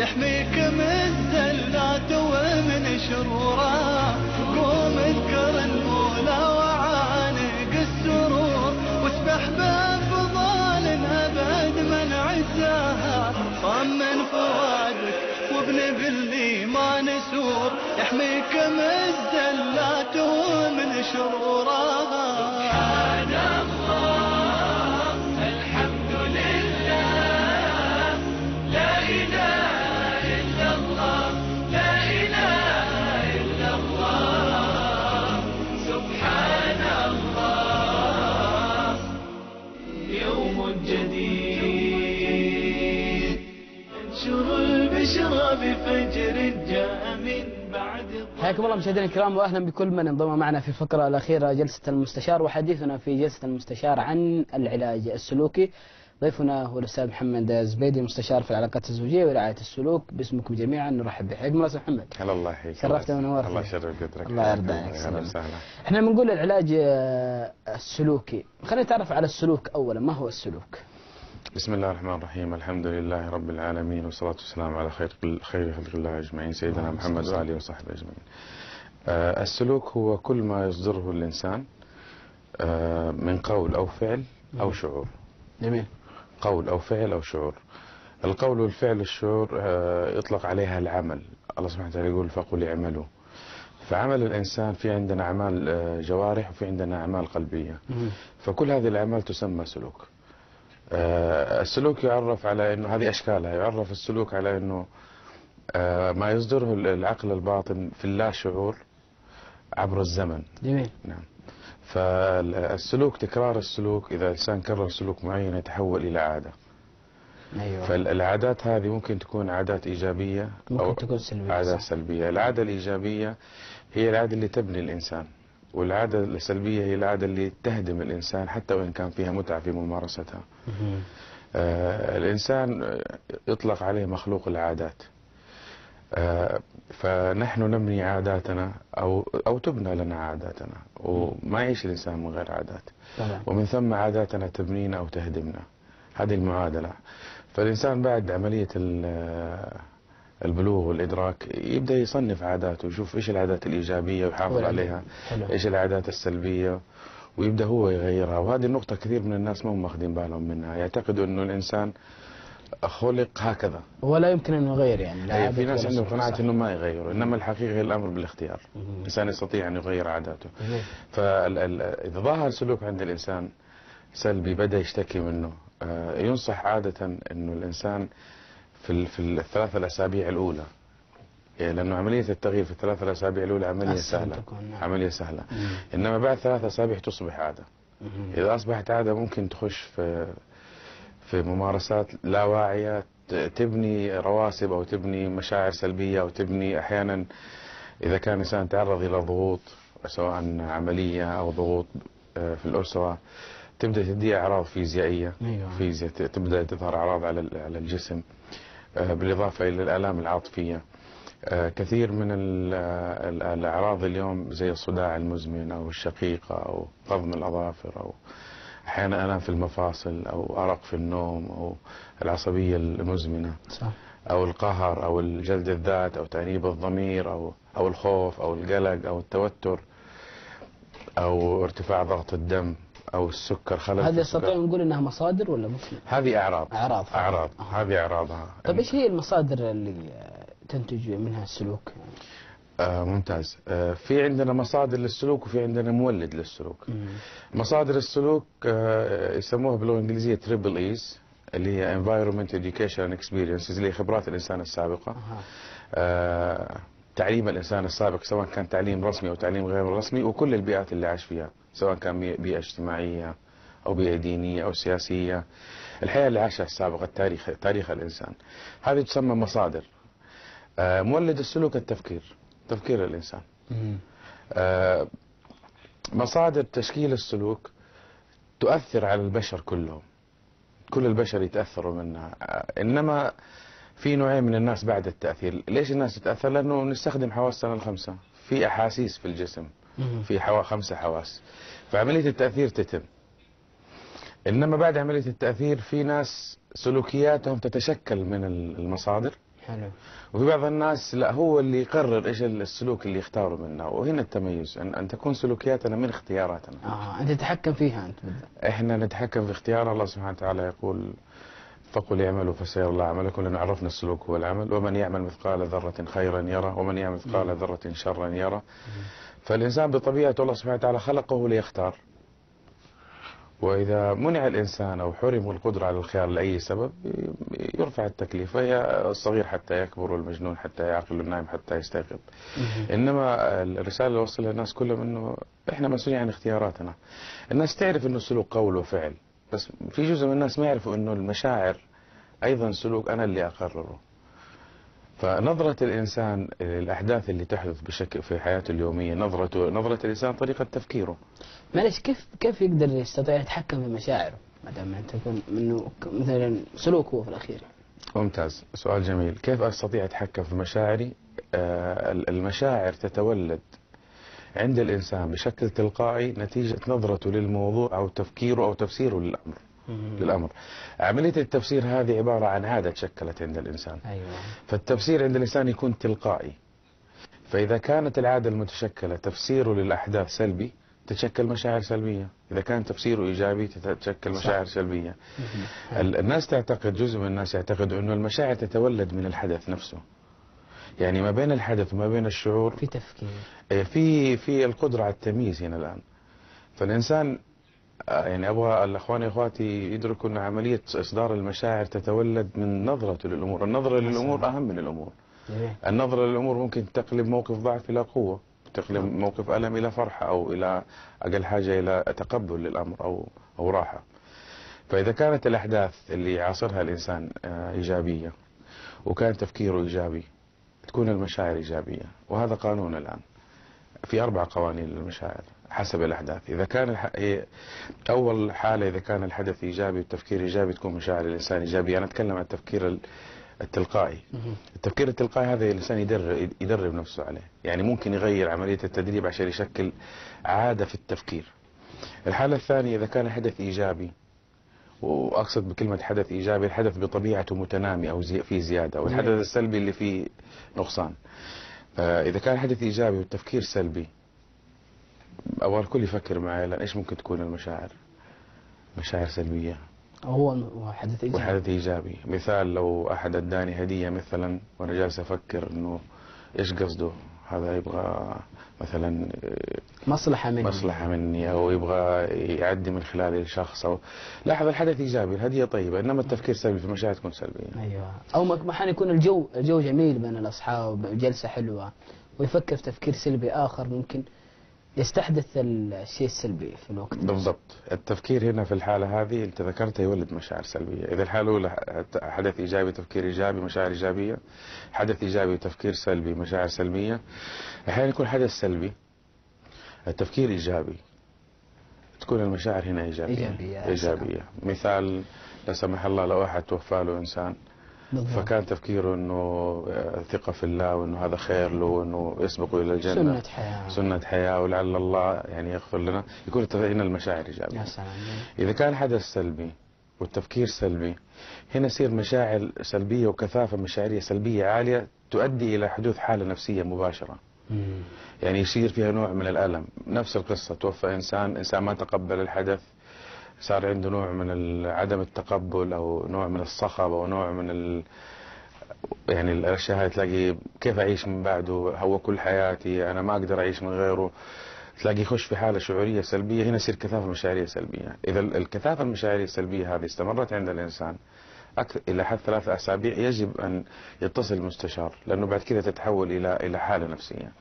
يحميك من زلات ومن شروره. قوم اذكر المولى وعانق السرور، واسبح بأفضال أبد من عزاها. طمن فؤادك وابن بالإيمان سور، يحميك من زلات ومن شروره. سبحان الله الحمد لله لا إله إلا الله لا إله إلا الله. سبحان الله يوم جديد انشر البشرى بفجر جاء من بعد. حياكم الله مشاهدينا الكرام واهلا بكل من انضم معنا في الفقره الاخيره جلسه المستشار، وحديثنا في جلسه المستشار عن العلاج السلوكي. ضيفنا هو الاستاذ محمد زبيدي، مستشار في العلاقات الزوجيه ورعايه السلوك. باسمكم جميعا نرحب بك. حياكم الله استاذ محمد. هلا الله يحييك. شرفت ونورت. الله يشرف قدرك. الله يرضى عليك. اهلا وسهلا. احنا بنقول العلاج السلوكي، خلينا نتعرف على السلوك اولا. ما هو السلوك؟ بسم الله الرحمن الرحيم، الحمد لله رب العالمين، والصلاة والسلام على خير خير خلق الله أجمعين، سيدنا محمد وآله وصحبه أجمعين. آه السلوك هو كل ما يصدره الإنسان آه من قول أو فعل أو شعور. جميل. قول أو فعل أو شعور. القول والفعل والشعور آه يطلق عليها العمل. الله سبحانه وتعالى يقول فقل اعملوا. فعمل الإنسان في عندنا أعمال آه جوارح وفي عندنا أعمال قلبية. فكل هذه الأعمال تسمى سلوك. آه السلوك يعرف على انه هذه اشكالها. يعرف السلوك على انه آه ما يصدره العقل الباطن في اللا شعور عبر الزمن. جميل. نعم. فالسلوك تكرار السلوك، اذا الانسان كرر سلوك معين يتحول الى عاده. ايوه. فالعادات هذه ممكن تكون عادات ايجابيه ممكن او تكون سلبيه. عادات سلبيه. العاده الايجابيه هي العاده اللي تبني الانسان، والعادة السلبية هي العادة اللي تهدم الإنسان حتى وإن كان فيها متعة في ممارستها. آه الإنسان يطلق عليه مخلوق العادات. آه فنحن نبني عاداتنا أو أو تبنى لنا عاداتنا، وما يعيش الإنسان من غير عادات. طبعا. ومن ثم عاداتنا تبنينا أو تهدمنا. هذه المعادلة. فالإنسان بعد عملية البلوغ والإدراك يبدأ يصنف عاداته، يشوف إيش العادات الإيجابية ويحافظ عليها، حلو. إيش العادات السلبية ويبدأ هو يغيرها. وهذه النقطة كثير من الناس ما هم واخدين بالهم منها، يعتقدوا إنه الإنسان خلق هكذا ولا يمكن أن يغير. يعني لا أي في ناس عندهم قناعة إنه ما يغيروا، إنما الحقيقة هي الأمر بالاختيار. الإنسان يستطيع أن يغير عاداته. فإذا ظهر سلوك عند الإنسان سلبي بدأ يشتكي منه، ينصح عادة إنه الإنسان في في الثلاث الأسابيع الأولى، لأنه عملية التغيير في الثلاث الأسابيع الأولى عملية سهلة. عملية سهلة. مم. إنما بعد ثلاث أسابيع تصبح عادة. مم. إذا أصبحت عادة ممكن تخش في في ممارسات لا واعية، تبني رواسب أو تبني مشاعر سلبية، أو تبني أحيانا إذا كان إنسان تعرض إلى ضغوط سواء عملية أو ضغوط في الأسرة، تبدأ تدي أعراض فيزيائية. أيوة. فيزياء تبدأ تظهر أعراض على على الجسم، بالإضافة إلى الآلام العاطفية. كثير من الأعراض اليوم زي الصداع المزمن أو الشقيقة أو قضم الأظافر أو أحيانا آلام في المفاصل أو أرق في النوم أو العصبية المزمنة. صح. أو القهر أو الجلد الذات أو تأنيب الضمير أو أو الخوف أو القلق أو التوتر أو ارتفاع ضغط الدم أو السكر. خلل هذه نستطيع نقول انها مصادر ولا ممكن؟ هذه اعراض. اعراض. اعراض. آه. هذه اعراضها. طيب ايش هي المصادر اللي تنتج منها السلوك؟ آه ممتاز. آه في عندنا مصادر للسلوك وفي عندنا مولد للسلوك. مم. مصادر السلوك آه يسموها باللغه الانجليزيه تريبل ايز، اللي هي environment education and experiences، اللي هي خبرات الانسان السابقه. آه. آه تعليم الانسان السابق سواء كان تعليم رسمي او تعليم غير رسمي، وكل البيئات اللي عاش فيها سواء كان بيئة اجتماعية أو بيئة دينية أو سياسية. الحياة اللي عاشها السابقة، التاريخ تاريخ الإنسان، هذه تسمى مصادر. آه مولد السلوك التفكير، تفكير الإنسان. آه مصادر تشكيل السلوك تؤثر على البشر كلهم، كل البشر يتأثروا منها. آه إنما في نوعين من الناس بعد التأثير. ليش الناس تتأثر؟ لأنه نستخدم حواسنا الخمسة، في أحاسيس في الجسم، في حوا خمسة حواس، فعملية التأثير تتم. إنما بعد عملية التأثير في ناس سلوكياتهم تتشكل من المصادر. حلو. وفي بعض الناس لا، هو اللي يقرر ايش السلوك اللي يختاره منه، وهنا التميز ان, أن تكون سلوكياتنا من اختياراتنا. اه انت تتحكم فيها انت بالذات. احنا نتحكم في اختيار. الله سبحانه وتعالى يقول فقل اعملوا فسيرى الله عملكم، لأنه عرفنا السلوك هو العمل. ومن يعمل مثقال ذرة خيرا يره ومن يعمل مثقال ذرة شرا يره. فالإنسان بطبيعته الله سبحانه وتعالى خلقه ليختار، وإذا منع الإنسان أو حرم القدرة على الخيار لأي سبب يرفع التكليف، فهي الصغير حتى يكبر والمجنون حتى يعقل والنائم حتى يستيقظ. إنما الرسالة اللي وصلها الناس كلهم إنه إحنا مسؤولين عن اختياراتنا. الناس تعرف إنه السلوك قول وفعل، بس في جزء من الناس ما يعرفوا إنه المشاعر أيضا سلوك أنا اللي أقرره. فنظرة الإنسان للأحداث اللي تحدث بشكل في حياته اليومية، نظرته نظرة الإنسان طريقة تفكيره. معلش كيف كيف يقدر يستطيع يتحكم في مشاعره ما دام انت تكون منه مثلا سلوكه في الاخير؟ ممتاز، سؤال جميل. كيف أستطيع أتحكم في مشاعري؟ آه المشاعر تتولد عند الإنسان بشكل تلقائي نتيجة نظرته للموضوع أو تفكيره أو تفسيره للأمر. للأمر عملية التفسير هذه عبارة عن عادة تشكلت عند الإنسان. أيوة. فالتفسير عند الإنسان يكون تلقائي. فإذا كانت العادة المتشكلة تفسيره للأحداث سلبي تتشكل مشاعر سلبية، إذا كان تفسيره إيجابي تتشكل مشاعر سلبية. الناس تعتقد، جزء من الناس يعتقد أنه المشاعر تتولد من الحدث نفسه، يعني ما بين الحدث وما بين الشعور في تفكير، في في القدرة على التمييز هنا الآن. فالإنسان يعني أبغى الأخوان إخواتي يدركوا أن عملية إصدار المشاعر تتولد من نظرته للأمور. النظرة للأمور أهم من الأمور. النظرة للأمور ممكن تقلب موقف ضعف إلى قوة، تقلب موقف ألم إلى فرحة، أو إلى أقل حاجة إلى تقبل للأمر أو أو راحة. فإذا كانت الأحداث اللي يعاصرها الإنسان إيجابية وكان تفكيره إيجابي تكون المشاعر إيجابية. وهذا قانون الآن في أربع قوانين للمشاعر حسب الأحداث. إذا كان الح... أول حالة إذا كان الحدث إيجابي والتفكير إيجابي تكون مشاعر الإنسان إيجابية. أنا أتكلم عن التفكير التلقائي. التفكير التلقائي هذا الإنسان يدرب, يدرب نفسه عليه، يعني ممكن يغير عملية التدريب عشان يشكل عادة في التفكير. الحالة الثانية إذا كان الحدث إيجابي، وأقصد بكلمة حدث إيجابي الحدث بطبيعته متنامي أو زي... فيه زيادة، والحدث السلبي اللي فيه نقصان. إذا كان الحدث إيجابي والتفكير سلبي، أول الكل يفكر معي لأن إيش ممكن تكون المشاعر؟ مشاعر سلبية. هو حدث إيجابي. وحدث إيجابي. مثال لو أحد أداني هدية مثلا وأنا جالس أفكر إنه إيش قصده، هذا يبغى مثلا مصلحة مني مصلحة مني أو يبغى يعدي من خلال الشخص، أو لاحظ الحدث إيجابي الهدية طيبة، إنما التفكير سلبي في المشاعر تكون سلبية. أيوة. أو محان يكون الجو الجو جميل بين الأصحاب، جلسة حلوة، ويفكر في تفكير سلبي آخر ممكن يستحدث الشيء السلبي في الوقت. بالضبط. التفكير هنا في الحالة هذه أنت ذكرتها يولد مشاعر سلبية. إذا الحالة الأولى حدث إيجابي تفكير إيجابي مشاعر إيجابية، حدث إيجابي تفكير سلبي مشاعر سلبية. أحيانا يكون حدث سلبي التفكير إيجابي تكون المشاعر هنا إيجابية. إيجابية. إيجابية. مثال لا سمح الله لو أحد توفى له إنسان بالضبط. فكان تفكيره انه ثقة في الله وانه هذا خير له وانه يسبقه الى الجنة، سنة حياة سنة حياة ولعل الله يعني يغفر لنا، يكون هنا المشاعر ايجابية. يا سلام. اذا كان حدث سلبي والتفكير سلبي، هنا يصير مشاعر سلبية وكثافة مشاعرية سلبية عالية تؤدي الى حدوث حالة نفسية مباشرة. مم. يعني يصير فيها نوع من الألم. نفس القصة، توفى انسان انسان ما تقبل الحدث، صار عنده نوع من عدم التقبل او نوع من الصخب او نوع من ال... يعني الاشياء هاي تلاقي كيف اعيش من بعده، هو كل حياتي انا ما اقدر اعيش من غيره، تلاقي يخش في حالة شعورية سلبية. هنا يصير كثافة مشاعرية سلبية. اذا الكثافة المشاعرية السلبية هذه استمرت عند الانسان أكثر الى حد ثلاثة اسابيع يجب ان يتصل المستشار، لانه بعد كده تتحول الى الى حالة نفسية.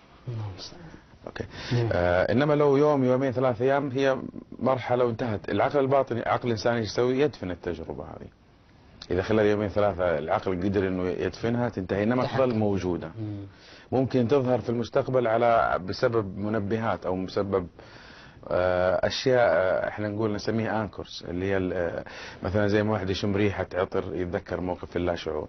اوكي. آه انما لو يوم يومين ثلاث ايام هي مرحله وانتهت. العقل الباطني عقل الانسان ايش يسوي؟ يدفن التجربه هذه. اذا خلال يومين ثلاثه العقل قدر انه يدفنها تنتهي، انما تظل موجوده. ممكن تظهر في المستقبل على بسبب منبهات او بسبب آه اشياء آه احنا نقول نسميها انكرز، اللي هي مثلا زي ما واحد يشم ريحه عطر يتذكر موقف في اللا شعور.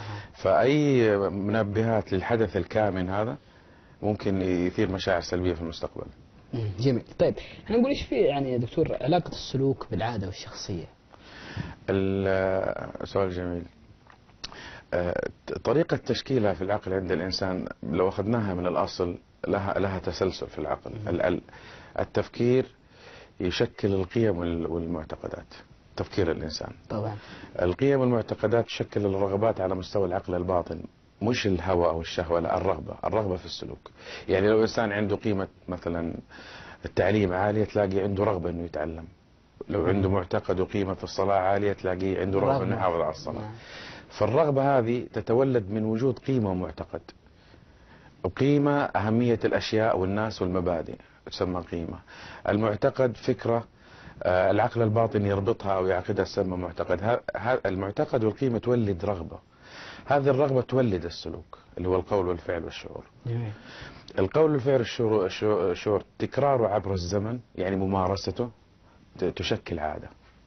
فاي منبهات للحدث الكامن هذا ممكن يثير مشاعر سلبية في المستقبل. جميل. طيب احنا نقول ايش في يعني يا دكتور علاقة السلوك بالعادة والشخصية؟ السؤال جميل. آه، طريقة تشكيلها في العقل عند الإنسان لو أخذناها من الأصل لها لها تسلسل في العقل. ال- ال- التفكير يشكل القيم وال- والمعتقدات. تفكير الإنسان، طبعا. القيم والمعتقدات تشكل الرغبات على مستوى العقل الباطن، مش الهوى أو الشهوة، لا، الرغبة الرغبة في السلوك. يعني لو إنسان عنده قيمة مثلا التعليم عالية، تلاقي عنده رغبة إنه يتعلم. لو عنده معتقد وقيمة في الصلاة عالية، تلاقيه عنده رغبة إنه يحافظ على الصلاة. نعم. فالرغبة هذه تتولد من وجود قيمة ومعتقد. وقيمة أهمية الأشياء والناس والمبادئ تسمى قيمة. المعتقد فكرة آه، العقل الباطن يربطها أو يعقدها تسمى معتقد. ها- ها- المعتقد والقيمة تولد رغبة، هذه الرغبة تولد السلوك اللي هو القول والفعل والشعور. جميل. القول والفعل والشعور الشعور- الشعور تكراره عبر الزمن، يعني ممارسته ت- تشكل عادة.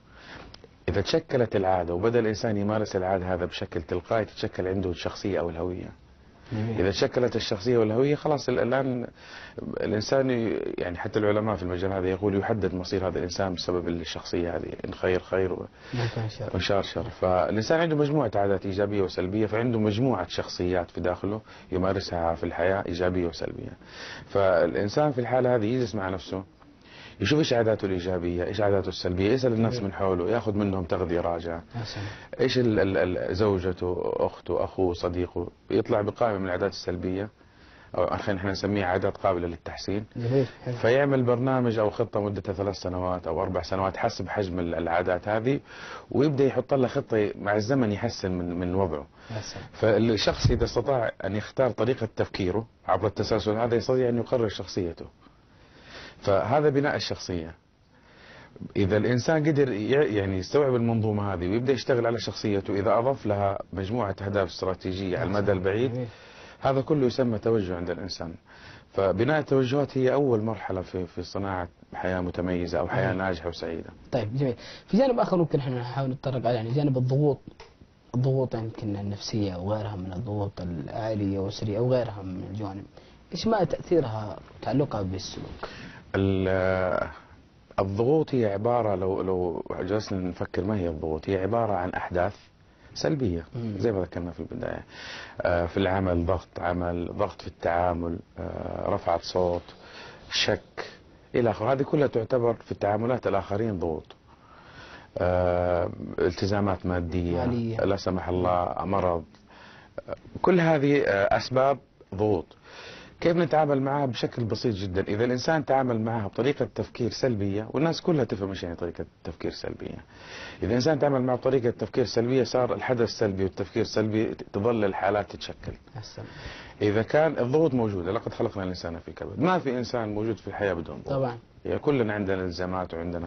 إذا تشكلت العادة وبدأ الإنسان يمارس العادة هذا بشكل تلقائي، تتشكل عنده الشخصية أو الهوية. جميل. إذا تشكلت الشخصية والهوية خلاص ال- الآن الإنسان ي- يعني حتى العلماء في المجال هذا يقول يحدد مصير هذا الإنسان بسبب الشخصية هذه، إن خير خير و- ما كان شر. وإن شر شر. فالإنسان عنده مجموعة عادات إيجابية وسلبية، فعنده مجموعة شخصيات في داخله يمارسها في الحياة إيجابية وسلبية. فالإنسان في الحالة هذه يجلس مع نفسه، يشوف ايش عاداته الايجابيه، ايش عاداته السلبيه، يسال الناس من حوله، ياخذ منهم تغذيه راجعه، يا سلام. ايش ال- ال- ال- زوجته، اخته، اخوه، صديقه، يطلع بقائمه من العادات السلبيه، او خلينا احنا نسميها عادات قابله للتحسين. جميل. حلو. فيعمل برنامج او خطه مدتها ثلاث سنوات او اربع سنوات حسب حجم ال- العادات هذه، ويبدا يحط لها خطه مع الزمن يحسن من من وضعه. يا سلام. فالشخص اذا استطاع ان يختار طريقه تفكيره عبر التسلسل هذا، يستطيع ان يقرر شخصيته. فهذا بناء الشخصيه. إذا الإنسان قدر ي- يعني يستوعب المنظومة هذه ويبدأ يشتغل على شخصيته، إذا أضاف لها مجموعة أهداف استراتيجية على المدى البعيد، جميل. هذا كله يسمى توجه عند الإنسان. فبناء التوجهات هي أول مرحلة في في صناعة حياة متميزة أو حياة ناجحة وسعيدة. طيب جميل. في جانب آخر ممكن احنا نحاول نتطرق عليه، يعني جانب الضغوط، الضغوط يمكن النفسية وغيرها من الضغوط العائلية والأسرية أو غيرها من الجوانب، إيش ما تأثيرها وتعلقها بالسلوك؟ ال- الضغوط هي عبارة، لو لو جلسنا نفكر ما هي الضغوط، هي عبارة عن أحداث سلبية مم. زي ما ذكرنا في البداية. آه، في العمل ضغط عمل، ضغط في التعامل، آه، رفعة صوت، شك إلى آخره، هذه كلها تعتبر في التعاملات الآخرين ضغوط. آه، التزامات مادية، مالية. لا سمح الله مرض، آه، كل هذه آه، أسباب ضغوط. كيف نتعامل معها؟ بشكل بسيط جدا. إذا الإنسان تعامل معها بطريقة تفكير سلبية، والناس كلها تفهم إيش يعني طريقة تفكير سلبية. إذا الإنسان تعامل معها بطريقة تفكير سلبية، صار الحدث سلبي والتفكير السلبي، تظل الحالات تتشكل. يا سلام. إذا كان الضغوط موجودة، لقد خلقنا الإنسان في كبد، ما في إنسان موجود في الحياة بدون ضغوط. طبعا. يعني كلنا عندنا التزامات وعندنا.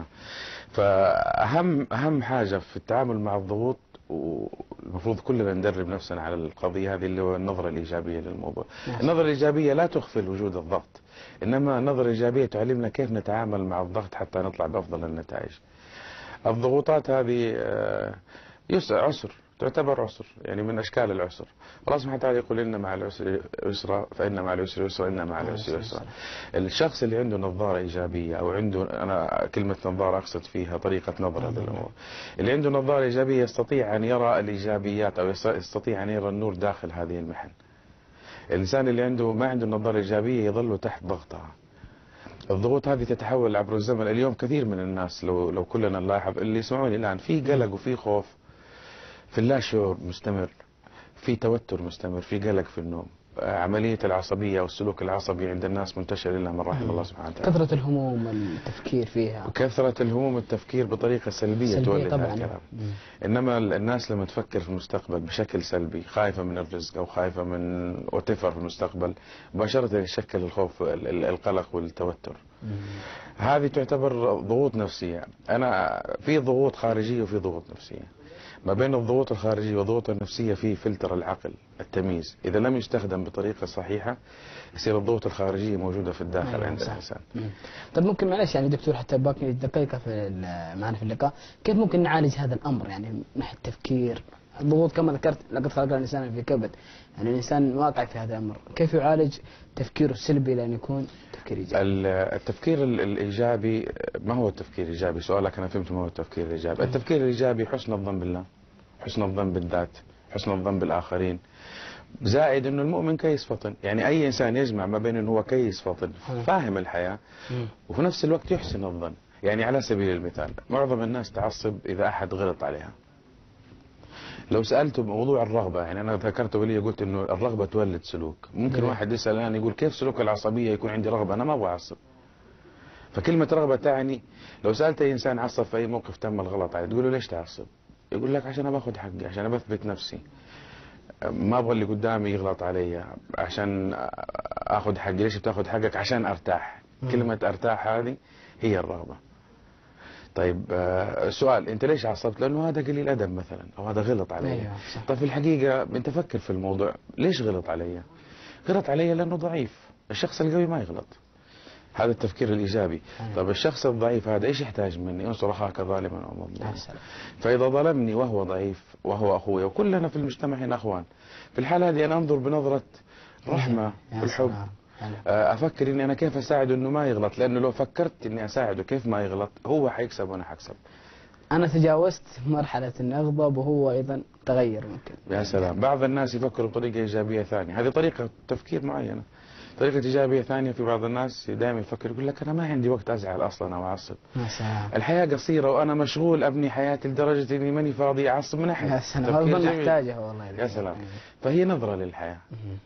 فأهم أهم حاجة في التعامل مع الضغوط، والمفروض كلنا ندرب نفسنا على القضية هذه، اللي هو النظرة الإيجابية للموضوع. نعم. النظرة الإيجابية لا تغفل وجود الضغط، إنما النظرة الإيجابية تعلمنا كيف نتعامل مع الضغط حتى نطلع بأفضل النتائج. الضغوطات هذه آه، يسر عسر، تعتبر عسر، يعني من أشكال العسر. الله سبحانه وتعالى يقول إن مع العسر يسرا، فإن مع العسر يسرا، إن مع العسر يسرا. الشخص اللي عنده نظارة إيجابية، أو عنده، أنا كلمة نظارة أقصد فيها طريقة نظرة للأمور، اللي عنده نظارة إيجابية يستطيع أن يرى الإيجابيات، أو يستطيع أن يرى النور داخل هذه المحن. الإنسان اللي عنده ما عنده نظارة إيجابية يظل تحت ضغطها. الضغوط هذه تتحول عبر الزمن. اليوم كثير من الناس، لو لو كلنا نلاحظ اللي يسمعوني الآن، في قلق وفي خوف، في اللاشعور مستمر، في توتر مستمر، في قلق في النوم، عملية العصبية والسلوك العصبي عند الناس منتشر إلا من رحم الله سبحانه وتعالى. كثرة الهموم التفكير فيها، وكثرة الهموم والتفكير بطريقة سلبية, سلبية تولد طبعا. هذا الكلام. مم. إنما الناس لما تفكر في المستقبل بشكل سلبي، خايفة من الرزق أو خايفة من وتفر في المستقبل، مباشرة يشكل الخوف، ال- ال- القلق والتوتر. مم. هذه تعتبر ضغوط نفسية. أنا في ضغوط خارجية وفي ضغوط نفسية. ما بين الضغوط الخارجية والضغوط النفسية في فلتر العقل، التمييز. إذا لم يستخدم بطريقة صحيحة يصير الضغوط الخارجية موجودة في الداخل أيوة عند صح. الإنسان. مم. طيب ممكن معلش يعني دكتور، حتى باقي دقيقة في ال- معنا في اللقاء، كيف ممكن نعالج هذا الأمر يعني من ناحية التفكير؟ الضغوط كما ذكرت لقد خلق الإنسان في كبد، يعني الإنسان واقع في هذا الأمر، كيف يعالج تفكيره السلبي لأن يكون تفكير إيجابي؟ ال- التفكير ال- الإيجابي، ما هو التفكير الإيجابي؟ سؤالك أنا فهمت ما هو التفكير الإيجابي. التفكير الإيجابي حسن الظن بالله، حسن الظن بالذات، حسن الظن بالآخرين، زائد انه المؤمن كيس فطن. يعني اي انسان يجمع ما بين انه هو كيس فطن فاهم الحياة وفي نفس الوقت يحسن الظن. يعني على سبيل المثال معظم الناس تعصب اذا احد غلط عليها. لو سألته بموضوع الرغبة، يعني انا ذكرت ولي قلت انه الرغبة تولد سلوك. ممكن واحد يسأل الان يقول كيف سلوك العصبية يكون عندي رغبة؟ انا ما ابغى اعصب. فكلمة رغبة تعني لو سألت اي انسان عصب في اي موقف تم الغلط عليه تقول له ليش تعصب؟ يقول لك عشان باخذ حقي، عشان بثبت نفسي، ما ابغى اللي قدامي يغلط علي، عشان اخذ حقي. ليش بتاخذ حقك؟ عشان ارتاح. مم. كلمة ارتاح هذه هي الرغبة. طيب آه سؤال، انت ليش عصبت؟ لانه هذا قليل ادب مثلا او هذا غلط علي. أيوة. طيب في الحقيقة انت فكر في الموضوع، ليش غلط علي؟ غلط علي لانه ضعيف. الشخص القوي ما يغلط. هذا التفكير الإيجابي. طيب الشخص الضعيف هذا إيش يحتاج مني؟ انصر أخاك ظالما أو مظلوما. فإذا ظلمني وهو ضعيف وهو أخوي وكلنا في المجتمع هنا أخوان، في الحالة هذه أنا أنظر بنظرة رحمة والحب. أفكر إني أنا كيف أساعده إنه ما يغلط، لأنه لو فكرت إني أساعده كيف ما يغلط هو حيكسب وأنا حكسب. أنا تجاوزت مرحلة إني أغضب وهو أيضا تغير ممكن. يا سلام. بعض الناس يفكروا بطريقة إيجابية ثانية، هذه طريقة تفكير معينة. طريقة إيجابية ثانية في بعض الناس دائما يفكر يقول لك أنا ما عندي وقت أزعل أصلا أو أعصب. الحياة قصيرة وأنا مشغول أبني حياتي لدرجة إني ماني فاضي أعصب من أحد. يا سلام. هذا نحتاجه والله. يا سلام. فهي نظرة للحياة.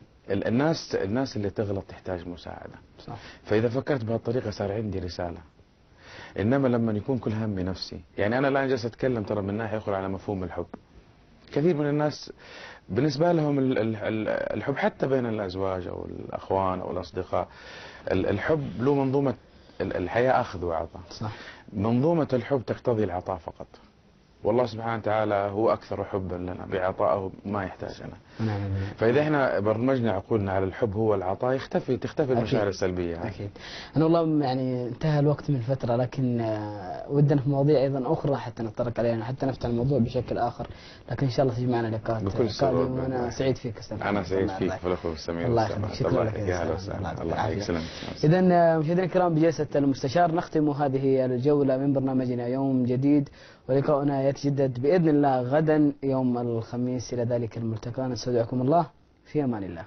الناس الناس اللي تغلط تحتاج مساعدة. صح. فإذا فكرت بهالطريقة صار عندي رسالة. إنما لما يكون كل همي نفسي، يعني أنا الآن جالس أتكلم ترى من ناحية أخرى على مفهوم الحب. كثير من الناس بالنسبة لهم الحب حتى بين الأزواج أو الأخوان أو الأصدقاء، الحب له منظومة الحياة أخذ وعطاء. صح. منظومة الحب تقتضي العطاء فقط. والله سبحانه وتعالى هو أكثر حبا لنا بعطائه ما يحتاجنا. فإذا احنا برمجنا عقولنا على الحب هو العطاء يختفي تختفي المشاعر السلبية. أكيد. أنا والله يعني انتهى الوقت من فترة، لكن ودنا في مواضيع أيضا أخرى حتى نتطرق عليها، حتى نفتح الموضوع بشكل آخر، لكن إن شاء الله تجمعنا لقاءات قادمة. وأنا سعيد فيك أستاذ. أنا سعيد فيك في الأخوة السميع. الله يخليك. شكرا لك. الله يسلمك. إذا مشاهدينا الكرام بجلسة المستشار نختم هذه الجولة من برنامجنا يوم جديد، ولقاؤنا يتجدد بإذن الله غدا يوم الخميس. إلى ذلك الملتقى نستودعكم الله في أمان الله.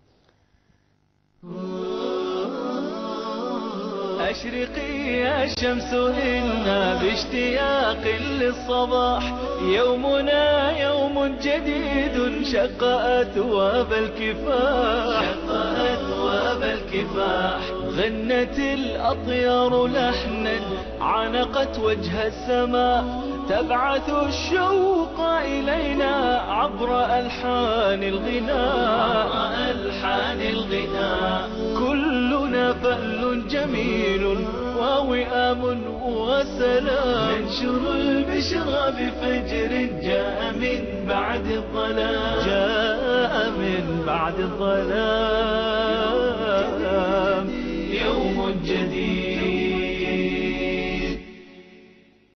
أشرقي يا شمس إنا باشتياق للصباح، يومنا يوم جديد شق أثواب الكفاح، شق أثواب الكفاح. غنت الأطيار لحنا عانقت وجه السماء، تبعث الشوق إلينا عبر ألحان الغناء، عبر ألحان الغناء. كلنا فأل جميل ووئام وسلام، ننشر البشرى بفجر جاء من بعد الظلام، جاء من بعد الظلام.